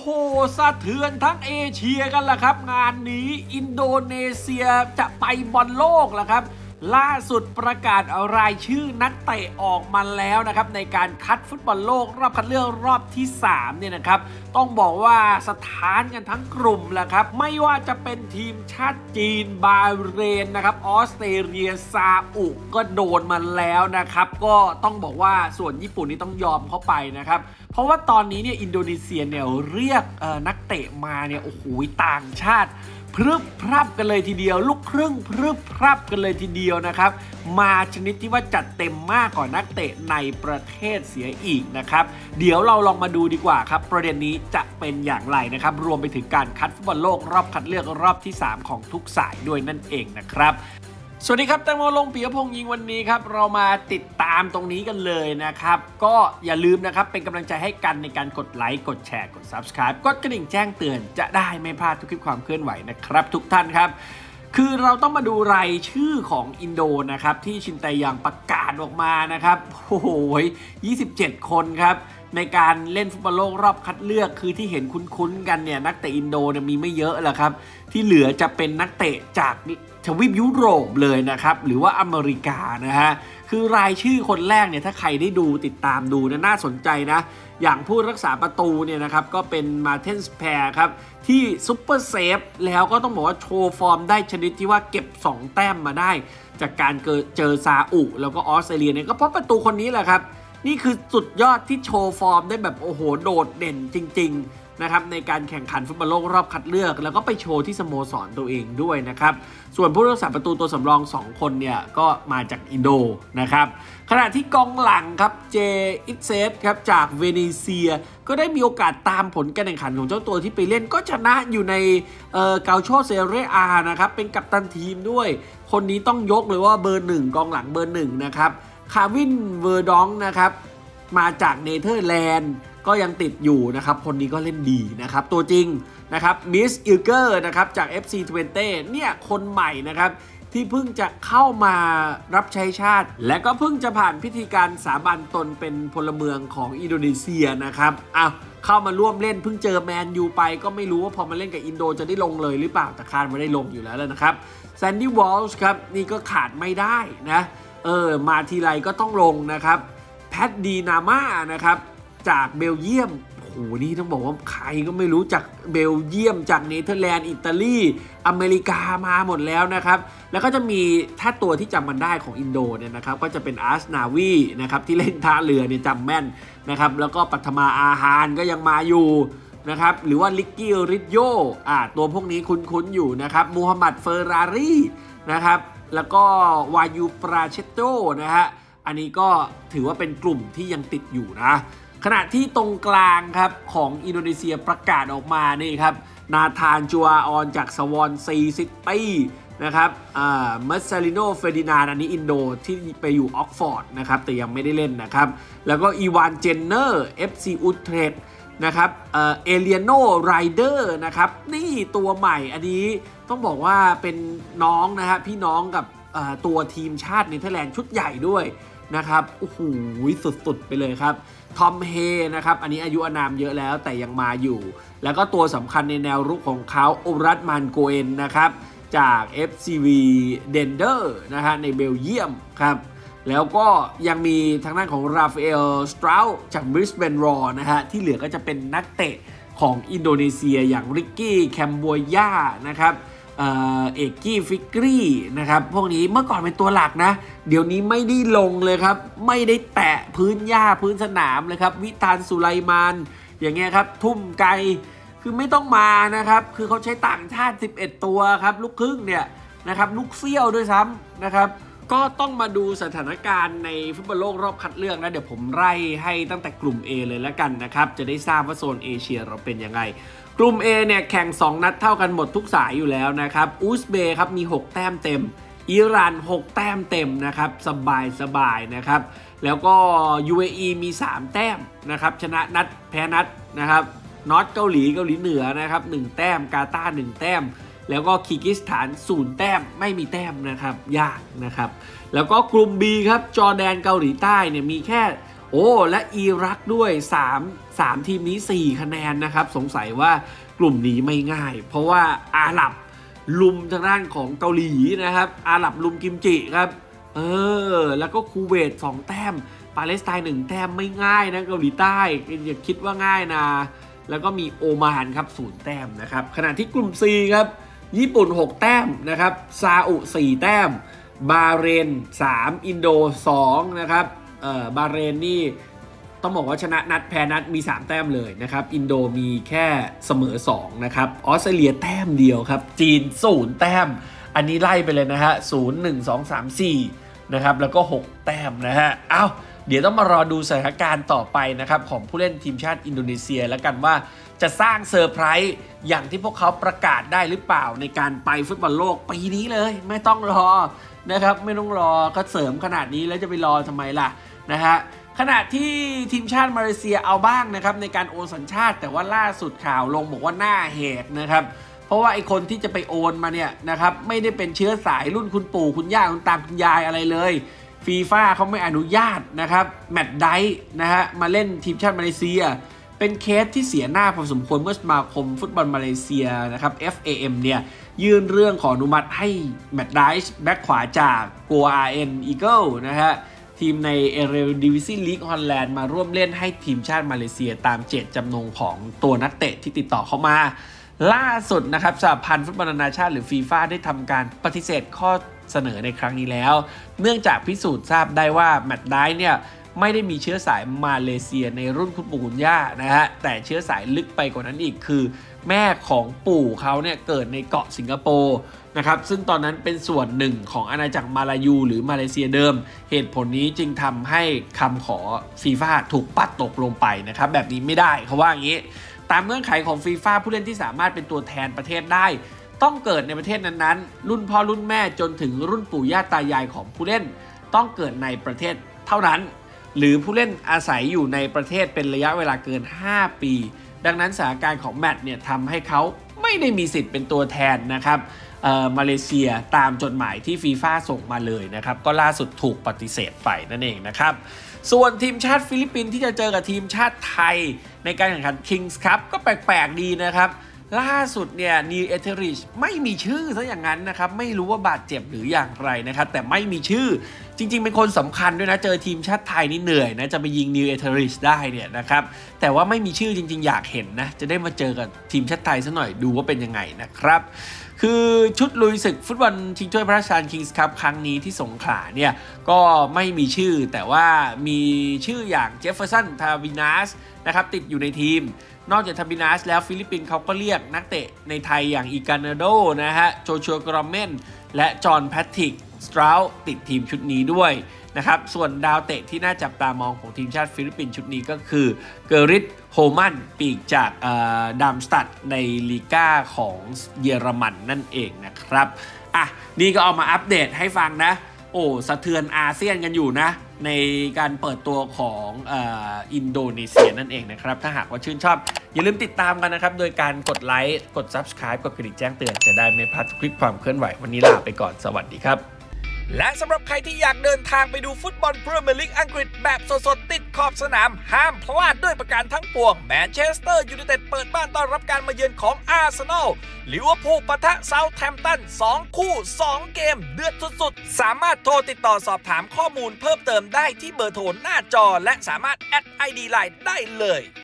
โหสะเทือนทั้งเอเชียกันล่ะครับงานนี้อินโดนีเซียจะไปบอลโลกล่ะครับล่าสุดประกาศรายชื่อนักเตะออกมาแล้วนะครับในการคัดฟุตบอลโลกรอบคัดเลือกรอบที่3เนี่ยนะครับต้องบอกว่าสถานกันทั้งกลุ่มแหละครับไม่ว่าจะเป็นทีมชาติจีนบาเรนนะครับออสเตรเลียซาอุก็โดนมาแล้วนะครับก็ต้องบอกว่าส่วนญี่ปุ่นนี่ต้องยอมเข้าไปนะครับเพราะว่าตอนนี้เนี่ยอินโดนีเซียเนี่ยเรียกนักเตะมาเนี่ยโอ้โหต่างชาติพรึบพรับกันเลยทีเดียวลูกครึ่งพรึบพรับกันเลยทีเดียวนะครับมาชนิดที่ว่าจัดเต็มมากกว่านักเตะในประเทศเสียอีกนะครับเดี๋ยวเราลองมาดูดีกว่าครับประเด็นนี้จะเป็นอย่างไรนะครับรวมไปถึงการคัดฟุตบอลโลกรอบคัดเลือกรอบที่3ของทุกสายด้วยนั่นเองนะครับสวัสดีครับแตงโมลงปิยพงษ์ยิงวันนี้ครับเรามาติดตามตรงนี้กันเลยนะครับก็อย่าลืมนะครับเป็นกำลังใจให้กันในการกดไลค์กดแชร์กด Subscribe กดกระดิ่งแจ้งเตือนจะได้ไม่พลาดทุกคลิปความเคลื่อนไหวนะครับทุกท่านครับคือเราต้องมาดูรายชื่อของอินโดนะครับที่ชินแตยังประกาศออกมานะครับโอ้โห27 คนครับในการเล่นฟุตบอลโลกรอบคัดเลือกคือที่เห็นคุ้นๆกันเนี่ยนักเตะอินโดเนี่ยมีไม่เยอะแหละครับที่เหลือจะเป็นนักเตะจากทวีปยุโรปเลยนะครับหรือว่าอเมริกานะฮะคือรายชื่อคนแรกเนี่ยถ้าใครได้ดูติดตามดูน่าสนใจนะอย่างผู้รักษาประตูเนี่ยนะครับก็เป็นมาเทนส์แพร์ครับที่ซุปเปอร์เซฟแล้วก็ต้องบอกว่าโชว์ฟอร์มได้ชนิดที่ว่าเก็บ2แต้มมาได้จากการเจอซาอุแล้วก็ออสเตรเลียเนี่ยก็เพราะประตูคนนี้แหละครับนี่คือสุดยอดที่โชว์ฟอร์มได้แบบโอ้โหโดดเด่นจริงๆนะครับในการแข่งขันฟุตบอลโลกรอบคัดเลือกแล้วก็ไปโชว์ที่สโมสรตัวเองด้วยนะครับส่วนผู้รักษาประตูตัวสำรอง2คนเนี่ยก็มาจากอินโดนะครับขณะที่กองหลังครับเจอิตเซตครับจากเวเนเซียก็ได้มีโอกาสตามผลการแข่งขันของเจ้าตัวที่ไปเล่นก็ชนะอยู่ในเกาโชเซเรอานะครับเป็นกัปตันทีมด้วยคนนี้ต้องยกเลยว่าเบอร์1กองหลังเบอร์1นะครับคาวินเวอร์ดองนะครับมาจากเนเธอร์แลนด์ก็ยังติดอยู่นะครับคนนี้ก็เล่นดีนะครับตัวจริงนะครับมิสอิลเกอร์นะครับจาก FC20 เนี่ยคนใหม่นะครับที่เพิ่งจะเข้ามารับใช้ชาติและก็เพิ่งจะผ่านพิธีการสาบานตนเป็นพลเมืองของอินโดนีเซียนะครับเข้ามาร่วมเล่นเพิ่งเจอแมนยูไปก็ไม่รู้ว่าพอมาเล่นกับอินโดจะได้ลงเลยหรือเปล่าแต่คาดว่าได้ลงอยู่แล้วนะครับแซนดี้วอลช์ครับนี่ก็ขาดไม่ได้นะมาทีไรก็ต้องลงนะครับแพทดีนาม่านะครับจากเบลเยียมโอ้โหนี่ต้องบอกว่าใครก็ไม่รู้จากเบลเยียมจากเนเธอร์แลนด์อิตาลีอเมริกามาหมดแล้วนะครับแล้วก็จะมีถ้าตัวที่จำมันได้ของอินโดเนี่ยนะครับก็จะเป็นอาร์สนาวีนะครับที่เล่นท่าเรือเนี่ยจำแม่นนะครับแล้วก็ปัทมาอาฮานก็ยังมาอยู่นะครับหรือว่าลิกกี้ริโยตัวพวกนี้คุ้นๆอยู่นะครับมูฮัมหมัดเฟอร์รารี่นะครับแล้วก็วายูปราเชโตนะฮะอันนี้ก็ถือว่าเป็นกลุ่มที่ยังติดอยู่นะขณะที่ตรงกลางครับของอินโดนีเซียประกาศออกมานี่ครับนาธานจัวออนจากสวอนซีซิตี้นะครับมัสซาลิโนเฟรดินานอันนี้อินโดที่ไปอยู่ออกฟอร์ดนะครับแต่ยังไม่ได้เล่นนะครับแล้วก็อีวานเจนเนอร์ FC อุตเทรดนะครับเอเลียโนไรเดอร์นะครับนี่ตัวใหม่อันนี้ต้องบอกว่าเป็นน้องนะฮะพี่น้องกับตัวทีมชาติเนเธอร์แลนด์ชุดใหญ่ด้วยนะครับโอ้โหสุดๆไปเลยครับทอมเฮนะครับอันนี้อายุอานามเยอะแล้วแต่ยังมาอยู่แล้วก็ตัวสำคัญในแนวรุกของเขาโอรัตมันโกเอนนะครับจาก FCV เดนเดอร์นะฮะในเบลเยียมครับแล้วก็ยังมีทางด้านของราฟาเอลสตราวจากบริสเบนรอนะฮะที่เหลือก็จะเป็นนักเตะของอินโดนีเซียอย่างริกกี้แคมบัวย่านะครับเอกกี้ฟิกรี่นะครับพวกนี้เมื่อก่อนเป็นตัวหลักนะเดี๋ยวนี้ไม่ได้ลงเลยครับไม่ได้แตะพื้นหญ้าพื้นสนามเลยครับวิธานสุไลมานอย่างเงี้ยครับทุ่มไกลคือไม่ต้องมานะครับคือเขาใช้ต่างชาติ11ตัวครับลูกครึ่งเนี่ยนะครับลูกเซี่ยวด้วยซ้ำนะครับก็ต้องมาดูสถานการณ์ในฟุตบอลโลกรอบคัดเลือกนะเดี๋ยวผมไล่ให้ตั้งแต่กลุ่ม A เลยแล้วกันนะครับจะได้ทราบว่าโซนเอเชียเราเป็นยังไงกลุ่ม A เนี่ยแข่ง2นัดเท่ากันหมดทุกสายอยู่แล้วนะครับอุซเบย์ครับมี6แต้มเต็มอิหร่าน6แต้มเต็มนะครับสบายนะครับแล้วก็ UAE มี3แต้มนะครับชนะนัดแพ้นัดนะครับน็อตเกาหลีเหนือนะครับ1แต้มกาตาร์1แต้มแล้วก็คีร์กิสถาน0แต้มไม่มีแต้มนะครับยากนะครับแล้วก็กลุ่ม B ครับจอร์แดนเกาหลีใต้เนี่ยมีแค่โโอ้และอิรักด้วย3ทีมนี้4คะแนนนะครับสงสัยว่ากลุ่มนี้ไม่ง่ายเพราะว่าอาหรับลุมทางด้านของเกาหลีนะครับอาหรับลุมกิมจิครับแล้วก็คูเวต2แต้มปาเลสไตน์1แต้มไม่ง่ายนะเกาหลีใต้อย่าคิดว่าง่ายนะแล้วก็มีโอมานครับ0แต้มนะครับขณะที่กลุ่ม C ครับญี่ปุ่น6แต้มนะครับซาอุ4แต้มบาห์เรน3อินโด2นะครับบาห์เรนนี่ต้องบอกว่าชนะนัดแพ้นัดมี3แต้มเลยนะครับอินโดมีแค่เสมอ2นะครับออสเตรเลียแต้มเดียวครับจีน0แต้มอันนี้ไล่ไปเลยนะฮะ0 1 2 3 4นะครับแล้วก็6แต้มนะฮะเดี๋ยวต้องมารอดูสถานการณ์ต่อไปนะครับของผู้เล่นทีมชาติอินโดนีเซียแล้วกันว่าจะสร้างเซอร์ไพรส์อย่างที่พวกเขาประกาศได้หรือเปล่าในการไปฟุตบอลโลกปีนี้เลยไม่ต้องรอนะครับไม่ต้องรอก็เสริมขนาดนี้แล้วจะไปรอทำไมล่ะนะฮะขณะที่ทีมชาติมาเลเซียเอาบ้างนะครับในการโอนสัญชาติแต่ว่าล่าสุดข่าวลงบอกว่าหน้าแหกนะครับเพราะว่าไอคนที่จะไปโอนมาเนี่ยนะครับไม่ได้เป็นเชื้อสายรุ่นคุณปู่คุณย่าคุณตาคุณยายอะไรเลยฟีฟ่าเขาไม่อนุญาตนะครับแมตต์ไดท์นะฮะมาเล่นทีมชาติมาเลเซียเป็นเคสที่เสียหน้าพอสมควรเมื่อสมาคมฟุตบอลมาเลเซียนะครับ FAM เนี่ยยื่นเรื่องขออนุมัติให้แมตต์ไดท์แบ็คขวาจากโกอาเอ็นอีเกิลนะฮะทีมในเอเรดิวิซีลีกฮอลแลนด์มาร่วมเล่นให้ทีมชาติมาเลเซียตามเจตจำนงของตัวนักเตะที่ติดต่อเข้ามาล่าสุดนะครับสหพันธ์ฟุตบอลนานาชาติหรือฟีฟ่าได้ทำการปฏิเสธข้อเสนอในครั้งนี้แล้วเนื่องจากพิสูจน์ทราบได้ว่าแมตต์ไดท์เนี่ยไม่ได้มีเชื้อสายมาเลเซียในรุ่นคุณปู่คุณย่านะฮะแต่เชื้อสายลึกไปกว่านั้นอีกคือแม่ของปู่เขาเนี่ยเกิดในเกาะสิงคโปร์นะครับซึ่งตอนนั้นเป็นส่วนหนึ่งของอาณาจักรมาลายูหรือมาเลเซียเดิมเหตุผลนี้จึงทำให้คำขอฟีฟ่าถูกปัดตกลงไปนะครับแบบนี้ไม่ได้เขาว่าอย่างนี้ตามเงื่อนไขของฟีฟ่าผู้เล่นที่สามารถเป็นตัวแทนประเทศได้ต้องเกิดในประเทศนั้นๆรุ่นพ่อรุ่นแม่จนถึงรุ่นปู่ย่าตายายของผู้เล่นต้องเกิดในประเทศเท่านั้นหรือผู้เล่นอาศัยอยู่ในประเทศเป็นระยะเวลาเกิน5ปีดังนั้นสถานการณ์ของแมตต์เนี่ยทำให้เขาไม่ได้มีสิทธิ์เป็นตัวแทนนะครับมาเลเซียตามจดหมายที่ฟีฟ่าส่งมาเลยนะครับก็ล่าสุดถูกปฏิเสธไปนั่นเองนะครับส่วนทีมชาติฟิลิปปินส์ที่จะเจอกับทีมชาติไทยในการแข่งขัน Kings Cup ก็แปลกๆดีนะครับล่าสุดเนี่ยนีล เอเธอริชไม่มีชื่อซะอย่างนั้นนะครับไม่รู้ว่าบาดเจ็บหรืออย่างไรนะครับแต่ไม่มีชื่อจริงๆเป็นคนสำคัญด้วยนะเจอทีมชาติไทยนี่เหนื่อยนะจะไปยิงนีล เอเธอริชได้เนี่ยนะครับแต่ว่าไม่มีชื่อจริงๆอยากเห็นนะจะได้มาเจอกับทีมชาติไทยซะหน่อยดูว่าเป็นยังไงนะครับคือชุดลุยศึกฟุตบอลชิงถ้วยพระราชทาน Kings Cup ครั้งนี้ที่สงขลาเนี่ยก็ไม่มีชื่อแต่ว่ามีชื่ออย่างเจฟเฟอร์สัน ทาวินัสนะครับติดอยู่ในทีมนอกจากทาบินัสแล้วฟิลิปปินส์เขาก็เรียกนักเตะในไทยอย่างอีกานาโดนะฮะโจชัวกรอมเมนและจอห์นแพทริกสตราวติดทีมชุดนี้ด้วยนะครับส่วนดาวเตะที่น่าจับตามองของทีมชาติฟิลิปปินส์ชุดนี้ก็คือเกอริตโฮมันปีกจากดัมสตัดในลีก้าของเยอรมันนั่นเองนะครับนี่ก็เอามาอัปเดตให้ฟังนะโอ้สะเทือนอาเซียนกันอยู่นะในการเปิดตัวของอินโดนีเซียนั่นเองนะครับถ้าหากว่าชื่นชอบอย่าลืมติดตามกันนะครับโดยการกดไลค์กด Subscribe กดกระดิ่งแจ้งเตือนจะได้ไม่พลาดคลิปความเคลื่อนไหววันนี้ลาไปก่อนสวัสดีครับและสำหรับใครที่อยากเดินทางไปดูฟุตบอลพรีเมียร์ลีกอังกฤษแบบสดๆติดขอบสนามห้ามพลาดด้วยประการทั้งปวงแมนเชสเตอร์ยูไนเต็ดเปิดบ้านต้อนรับการมาเยือนของอาร์เซนอลลิเวอร์พูลปะทะเซาท์แฮมป์ตัน2คู่2เกมเดือดสุดๆสามารถโทรติดต่อสอบถามข้อมูลเพิ่มเติมได้ที่เบอร์โทรหน้าจอและสามารถแอด ID ไลน์ได้เลย